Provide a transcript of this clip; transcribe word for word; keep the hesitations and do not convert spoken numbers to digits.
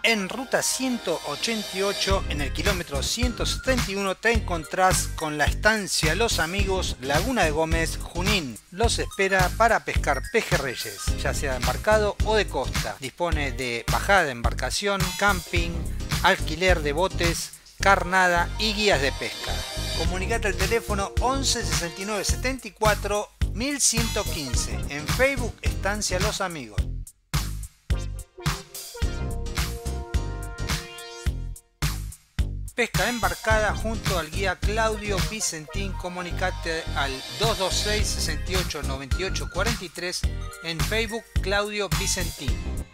En ruta ciento ochenta y ocho, en el kilómetro ciento setenta y uno, te encontrás con la estancia Los Amigos, Laguna de Gómez, Junín. Los espera para pescar pejerreyes, ya sea de embarcado o de costa. Dispone de bajada de embarcación, camping, alquiler de botes, carnada y guías de pesca. Comunicate al teléfono once sesenta y nueve setenta y cuatro mil ciento quince. En Facebook, Estancia Los Amigos. Pesca embarcada junto al guía Claudio Vicentín. Comunicate al dos dos seis, sesenta y ocho, noventa y ocho, cuarenta y tres. En Facebook, Claudio Vicentín.